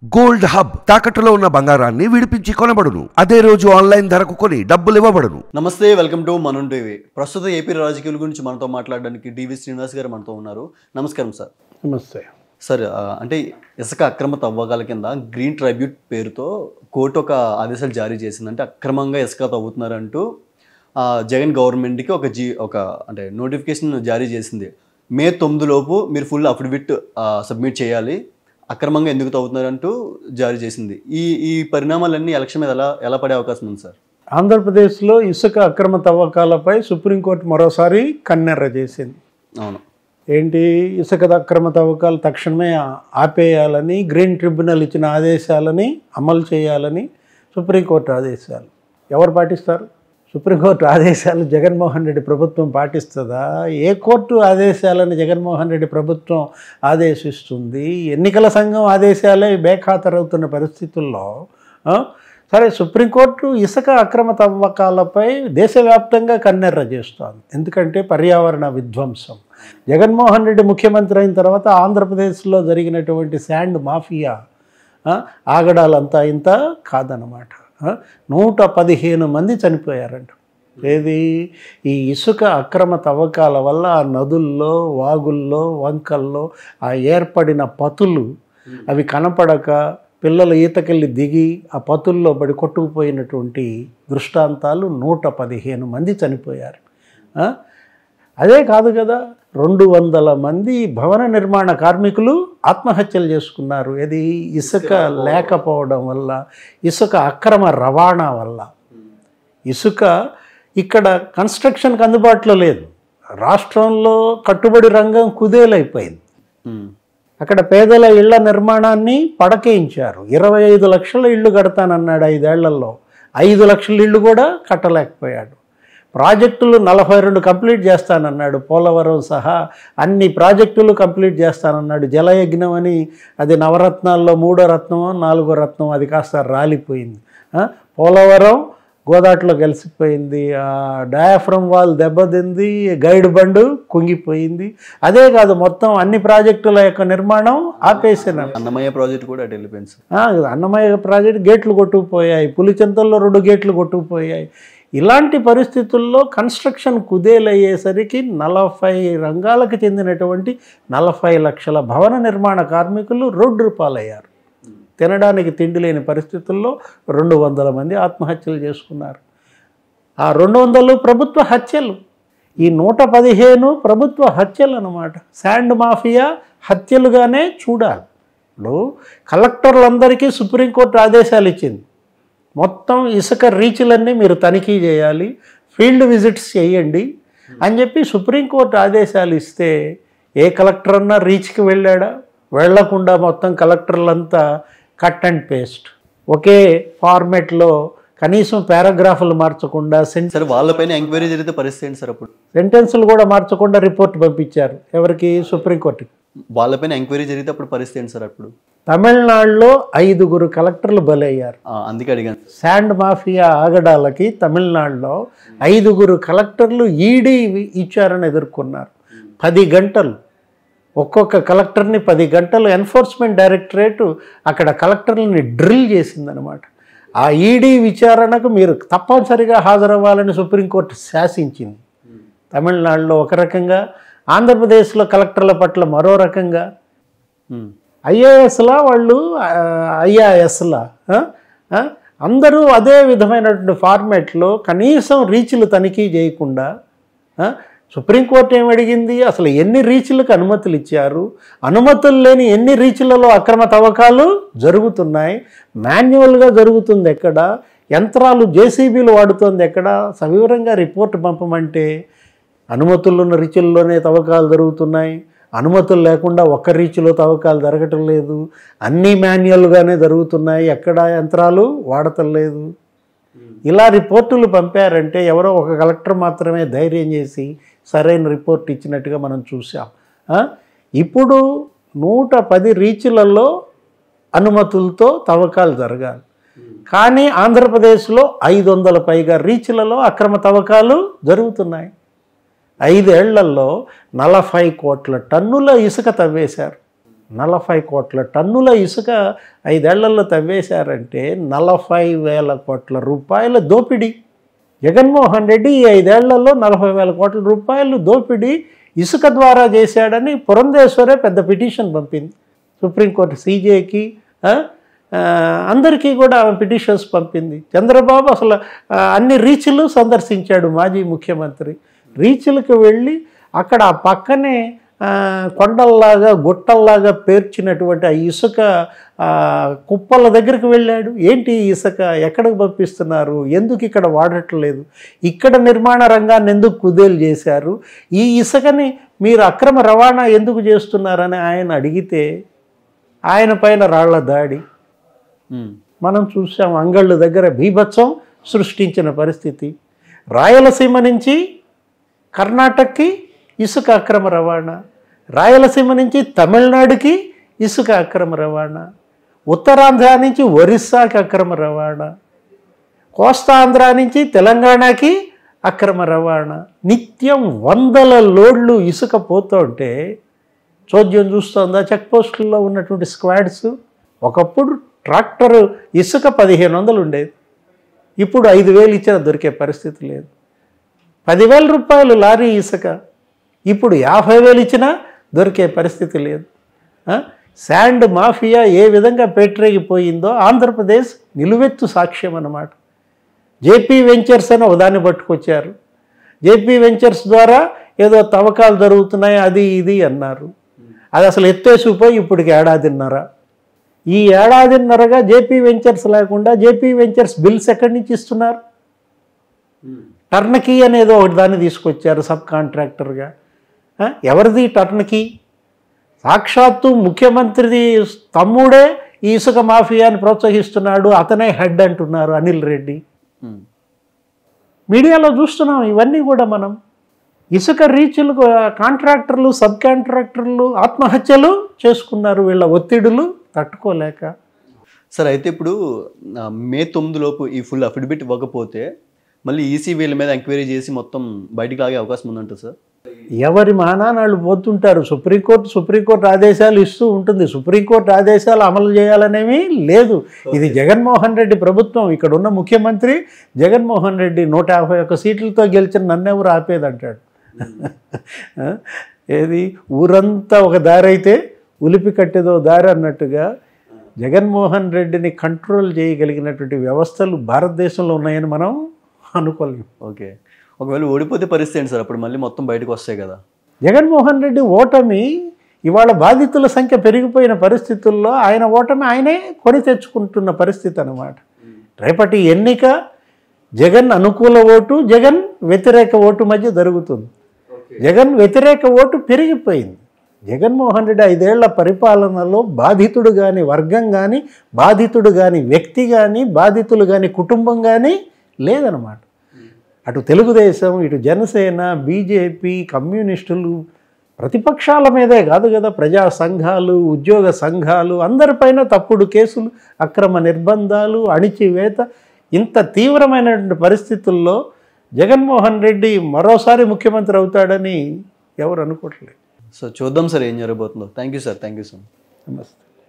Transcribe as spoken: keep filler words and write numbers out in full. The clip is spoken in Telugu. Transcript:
గోల్డ్ హబ్ తాకట్టులో ఉన్న బంగారాన్ని విడిపించి కొనబడును. అదే రోజు ఆన్లైన్ ధరకు కొని డబ్బులు ఇవ్వబడును. నమస్తే, వెల్కమ్ టు మనం టీవీ. ప్రస్తుత ఏపీ రాజకీయాల గురించి మనతో మాట్లాడడానికి డివి శ్రీనివాస్ గారు మనతో ఉన్నారు. నమస్కారం సార్. నమస్తే సార్. అంటే ఇసుక అక్రమ తవ్వకాల కింద గ్రీన్ ట్రైబ్యూట్ పేరుతో కోర్టు ఒక ఆదేశాలు జారీ చేసింది. అంటే అక్రమంగా ఇసుక తవ్వుతున్నారంటూ జగన్ గవర్నమెంట్కి ఒక జీ ఒక అంటే నోటిఫికేషన్ జారీ చేసింది. మే తొమ్మిది లోపు మీరు ఫుల్ అఫిడవిట్ సబ్మిట్ చేయాలి, అక్రమంగా ఎందుకు తవ్వుతున్నారంటూ జారీ చేసింది. ఈ ఈ పరిణామాలన్నీ ఎలక్షన్ మీద ఎలా ఎలా పడే అవకాశం ఉంది సార్? ఆంధ్రప్రదేశ్లో ఇసుక అక్రమ తవ్వకాలపై సుప్రీంకోర్టు మరోసారి కన్నెర్ర చేసింది. అవును, ఏంటి, ఇసుక అక్రమ తవ్వకాలు తక్షణమే ఆపేయాలని, గ్రీన్ ట్రిబ్యునల్ ఇచ్చిన ఆదేశాలని అమలు చేయాలని సుప్రీంకోర్టు ఆదేశాలు. ఎవరు పాటిస్తారు? సుప్రీంకోర్టు ఆదేశాలు జగన్మోహన్ రెడ్డి ప్రభుత్వం పాటిస్తుందా? ఏ కోర్టు ఆదేశాలను జగన్మోహన్ రెడ్డి ప్రభుత్వం ఆదేశిస్తుంది? ఎన్నికల సంఘం ఆదేశాలే బేఖాతరవుతున్న పరిస్థితుల్లో సరే సుప్రీంకోర్టు ఇసుక అక్రమ తవ్వకాలపై దేశవ్యాప్తంగా కన్నెర్ర చేస్తోంది. ఎందుకంటే పర్యావరణ విధ్వంసం. జగన్మోహన్ రెడ్డి ముఖ్యమంత్రి అయిన తర్వాత ఆంధ్రప్రదేశ్లో జరిగినటువంటి శాండ్ మాఫియా ఆగడాలంతా ఇంత కాదనమాట. నూట పదిహేను మంది చనిపోయారంట. ఏది, ఈ ఇసుక అక్రమ తవ్వకాల వల్ల ఆ నదుల్లో, వాగుల్లో, వంకల్లో ఆ ఏర్పడిన పతులు అవి కనపడక పిల్లలు ఈతకెళ్ళి దిగి ఆ పతుల్లో పడి కొట్టుకుపోయినటువంటి దృష్టాంతాలు నూట పదిహేను మంది చనిపోయారు. అదే కాదు కదా, రెండు వందల మంది భవన నిర్మాణ కార్మికులు ఆత్మహత్యలు చేసుకున్నారు. ఇది ఇసుక లేకపోవడం వల్ల, ఇసుక అక్రమ రవాణా వల్ల. ఇసుక ఇక్కడ కన్స్ట్రక్షన్కి అందుబాటులో లేదు. రాష్ట్రంలో కట్టుబడి రంగం కుదేలైపోయింది. అక్కడ పేదల ఇళ్ల నిర్మాణాన్ని పడకేయించారు. ఇరవై ఐదు లక్షల ఇళ్ళు కడతానన్నాడు ఐదేళ్లలో, ఐదు లక్షల ఇళ్ళు కూడా కట్టలేకపోయాడు. ప్రాజెక్టులు నలభై రెండు కంప్లీట్ చేస్తానన్నాడు, పోలవరం సహా అన్ని ప్రాజెక్టులు కంప్లీట్ చేస్తానన్నాడు. జలయజ్ఞం అని అది నవరత్నాల్లో మూడో రత్నమో నాలుగో రత్నం, అది కాస్త రాలిపోయింది. పోలవరం గోదాట్లో కలిసిపోయింది. డయాఫ్రమ్ వాల్ దెబ్బతింది, గైడ్ బండు కుంగిపోయింది. అదే కాదు, మొత్తం అన్ని ప్రాజెక్టుల యొక్క నిర్మాణం ఆపేసినారు. అన్నమయ్య ప్రాజెక్టు కూడా అటు వెళ్ళిపోయింది. అన్నమయ్య ప్రాజెక్టు గేట్లు కొట్టుకుపోయాయి, పులిచింతల్లో రెండు గేట్లు కొట్టుకుపోయాయి. ఇలాంటి పరిస్థితుల్లో కన్స్ట్రక్షన్ కుదేలయ్యేసరికి నలభై రంగాలకు చెందినటువంటి నలభై లక్షల భవన నిర్మాణ కార్మికులు రోడ్డు పాలయ్యారు. తినడానికి తిండి లేని పరిస్థితుల్లో రెండు వందల మంది ఆత్మహత్యలు చేసుకున్నారు. ఆ రెండు వందలు ప్రభుత్వ హత్యలు, ఈ నూట పదిహేను ప్రభుత్వ హత్యలు అన్నమాట. శాండ్ మాఫియా హత్యలుగానే చూడాలి. ఇప్పుడు కలెక్టర్లందరికీ సుప్రీంకోర్టు ఆదేశాలు ఇచ్చింది, మొత్తం ఇసుక రీచ్లన్నీ మీరు తనిఖీ చేయాలి, ఫీల్డ్ విజిట్స్ చేయండి అని చెప్పి సుప్రీంకోర్టు ఆదేశాలు ఇస్తే ఏ కలెక్టర్ అన్నా రీచ్కి వెళ్ళాడా? వెళ్లకుండా మొత్తం కలెక్టర్లంతా కట్ అండ్ పేస్ట్, ఒకే ఫార్మెట్లో కనీసం పారాగ్రాఫ్లు మార్చకుండా సార్ వాళ్ళపైన ఎంక్వైరీ జరిగితే పరిస్థితి ఏంటి సార్? అప్పుడు సెంటెన్సులు కూడా మార్చకుండా రిపోర్ట్ పంపించారు. ఎవరికి? సుప్రీంకోర్టుకి. వాళ్ళపైన ఎంక్వైరీ జరిగితే అప్పుడు పరిస్థితి ఏంటి సార్? అప్పుడు తమిళనాడులో ఐదుగురు కలెక్టర్లు బలయ్యారు. అందుకే అడిగాను. శాండ్ మాఫియా ఆగడాలకి తమిళనాడులో ఐదుగురు కలెక్టర్లు ఈడీ ఇచ్చారని ఎదుర్కొన్నారు. పది గంటలు ఒక్కొక్క కలెక్టర్ని పది గంటలు ఎన్ఫోర్స్మెంట్ డైరెక్టరేటు అక్కడ కలెక్టర్లని డ్రిల్ చేసిందనమాట. ఆ ఈడీ విచారణకు మీరు తప్పనిసరిగా హాజరవ్వాలని సుప్రీంకోర్టు శాసించింది. తమిళనాడులో ఒక రకంగా, ఆంధ్రప్రదేశ్లో కలెక్టర్ల పట్ల మరో రకంగా. ఐఏఎస్లా వాళ్ళు ఐఏఎస్లా అందరూ అదే విధమైనటువంటి ఫార్మాట్లో కనీసం రీచ్లు తనిఖీ చేయకుండా సుప్రీంకోర్టు ఏమడిగింది, అసలు ఎన్ని రీచ్లకు అనుమతులు ఇచ్చారు, అనుమతులు లేని ఎన్ని రీచ్లలో అక్రమ తవ్వకాలు జరుగుతున్నాయి, మాన్యువల్గా జరుగుతుంది ఎక్కడ, యంత్రాలు జేసీబీలు వాడుతుంది ఎక్కడ, సవివరంగా రిపోర్ట్ పంపమంటే అనుమతులున్న రీచ్ల్లోనే తవ్వకాలు జరుగుతున్నాయి, అనుమతులు లేకుండా ఒక్క రీచ్లో తవ్వకాలు జరగటం లేదు, అన్నీ మాన్యువల్గానే జరుగుతున్నాయి, ఎక్కడ యంత్రాలు వాడటం లేదు. ఇలా రిపోర్టులు పంపారంటే ఎవరో ఒక కలెక్టర్ మాత్రమే ధైర్యం చేసి సరైన రిపోర్ట్ ఇచ్చినట్టుగా మనం చూసాం. ఇప్పుడు నూట పది రీచ్లలో అనుమతులతో తవ్వకాలు జరగాలి, కానీ ఆంధ్రప్రదేశ్లో ఐదు వందల పైగా రీచ్లలో అక్రమ తవ్వకాలు జరుగుతున్నాయి. ఐదేళ్లలో నలభై కోట్ల టన్నుల ఇసుక తవ్వేశారు. నలభై కోట్ల టన్నుల ఇసుక ఐదేళ్లలో తవ్వేశారంటే నలభై వేల కోట్ల రూపాయల దోపిడీ. జగన్మోహన్ రెడ్డి ఈ ఐదేళ్లలో నలభై వేల కోట్ల రూపాయలు దోపిడీ ఇసుక ద్వారా చేశాడని పురంధేశ్వరే పెద్ద పిటిషన్ పంపింది సుప్రీంకోర్టు సీజేకి, అందరికీ కూడా పిటిషన్స్ పంపింది. చంద్రబాబు అసలు అన్ని రీచ్లు సందర్శించాడు మాజీ ముఖ్యమంత్రి. రీచ్లకు వెళ్ళి అక్కడ ఆ పక్కనే కొండల్లాగా గుట్టల్లాగా పేర్చినటువంటి ఆ ఇసుక కుప్పల దగ్గరికి వెళ్ళాడు. ఏంటి ఇసుక ఎక్కడికి పంపిస్తున్నారు, ఎందుకు ఇక్కడ వాడట్లేదు, ఇక్కడ నిర్మాణ రంగాన్ని ఎందుకు కుదేలు చేశారు, ఈ ఇసుకని మీరు అక్రమ రవాణా ఎందుకు చేస్తున్నారని ఆయన అడిగితే ఆయన పైన రాళ్ల దాడి మనం చూసాం. అంగళ్ళు దగ్గర బీభత్సం సృష్టించిన పరిస్థితి. రాయలసీమ నుంచి కర్ణాటకకి ఇసుక అక్రమ రవాణా, రాయలసీమ నుంచి తమిళనాడుకి ఇసుక అక్రమ రవాణా, ఉత్తరాంధ్ర నుంచి ఒరిస్సాకి అక్రమ రవాణా, కోస్తాంధ్ర నుంచి తెలంగాణకి అక్రమ రవాణా. నిత్యం వందల లోడ్లు ఇసుక పోతుంటే చోద్యం చూస్తుందా చెక్ పోస్టుల్లో ఉన్నటువంటి స్క్వాడ్స్? ఒకప్పుడు ట్రాక్టర్ ఇసుక పదిహేను వందలు ఉండేది, ఇప్పుడు ఐదు వేలు ఇచ్చినా దొరికే పరిస్థితి లేదు. పదివేల రూపాయలు లారీ ఇసుక, ఇప్పుడు యాభై వేలు ఇచ్చినా దొరికే పరిస్థితి లేదు. శాండ్ మాఫియా ఏ విధంగా పేటరేగిపోయిందో ఆంధ్రప్రదేశ్ నిలువెత్తు సాక్ష్యం అన్నమాట. జేపీ వెంచర్స్ అని ఒకదాన్ని పట్టుకొచ్చారు. జేపీ వెంచర్స్ ద్వారా ఏదో తవ్వకాలు జరుగుతున్నాయి అది ఇది అన్నారు. అది అసలు ఎత్తేసిపోయి ఇప్పటికి ఏడాదిన్నర. ఈ ఏడాదిన్నరగా జేపీ వెంచర్స్ లేకుండా జేపీ వెంచర్స్ బిల్స్ ఎక్కడి నుంచి ఇస్తున్నారు? టర్నకీ అనేది ఒకటి దాన్ని తీసుకొచ్చారు సబ్ కాంట్రాక్టర్గా. ఎవరిది టర్నకీ? సాక్షాత్తు ముఖ్యమంత్రి తమ్ముడే ఈ ఇసుక మాఫియాని ప్రోత్సహిస్తున్నాడు, అతనే హెడ్ అంటున్నారు అనిల్ రెడ్డి. మీడియాలో చూస్తున్నాం ఇవన్నీ కూడా. మనం ఇసుక రీచ్లు కాంట్రాక్టర్లు సబ్ కాంట్రాక్టర్లు ఆత్మహత్యలు చేసుకున్నారు వీళ్ళ ఒత్తిడులు తట్టుకోలేక. సార్ అయితే ఇప్పుడు మే తొమ్మిది లోపు ఈ ఫుల్ అఫిడవిట్ ఇవ్వకపోతే మళ్ళీ ఈసీ వీళ్ళ మీద ఎంక్వైరీ చేసి మొత్తం బయటికి లాగే అవకాశం ఉందంట సార్? ఎవరి మానాలు పోతుంటారు. సుప్రీంకోర్టు సుప్రీంకోర్టు ఆదేశాలు ఇస్తూ ఉంటుంది. సుప్రీంకోర్టు ఆదేశాలు అమలు చేయాలనేవి లేదు. ఇది జగన్మోహన్ రెడ్డి ప్రభుత్వం. ఇక్కడ ఉన్న ముఖ్యమంత్రి జగన్మోహన్ రెడ్డి నూట యాభై ఒక్క సీట్లతో గెలిచిన నన్నెవరు ఆపేదంటాడు. ఏది ఊరంతా ఒక దారి అయితే ఉలిపి కట్టేదో దారి అన్నట్టుగా జగన్మోహన్ రెడ్డిని కంట్రోల్ చేయగలిగినటువంటి వ్యవస్థలు భారతదేశంలో ఉన్నాయని మనం అనుకోలేము. ఓకే, ఒకవేళ ఓడిపోతే పరిస్థితి ఏంటి సార్? అప్పుడు మళ్ళీ మొత్తం బయటకు వస్తాయి కదా. జగన్మోహన్ రెడ్డి ఓటమి ఇవాళ బాధితుల సంఖ్య పెరిగిపోయిన పరిస్థితుల్లో ఆయన ఓటమి ఆయనే కొని తెచ్చుకుంటున్న పరిస్థితి అన్నమాట. రేపటి ఎన్నిక జగన్ అనుకూల ఓటు జగన్ వ్యతిరేక ఓటు మధ్య జరుగుతుంది. జగన్ వ్యతిరేక ఓటు పెరిగిపోయింది. జగన్మోహన్ రెడ్డి ఐదేళ్ల పరిపాలనలో బాధితుడు కానీ వర్గం కానీ బాధితుడు కానీ వ్యక్తి కానీ బాధితులు కానీ కుటుంబం కానీ లేదన్నమాట. అటు తెలుగుదేశం ఇటు జనసేన బీజేపీ కమ్యూనిస్టులు ప్రతిపక్షాల మీదే కాదు కదా, ప్రజా సంఘాలు ఉద్యోగ సంఘాలు అందరిపైన తప్పుడు కేసులు అక్రమ నిర్బంధాలు అణిచివేత. ఇంత తీవ్రమైనటువంటి పరిస్థితుల్లో జగన్మోహన్ రెడ్డి మరోసారి ముఖ్యమంత్రి అవుతాడని ఎవరు అనుకోవట్లేదు. సో చూద్దాం సార్ ఏం జరగబోతుందో. Thank you sir. Thank you so much. నమస్తే.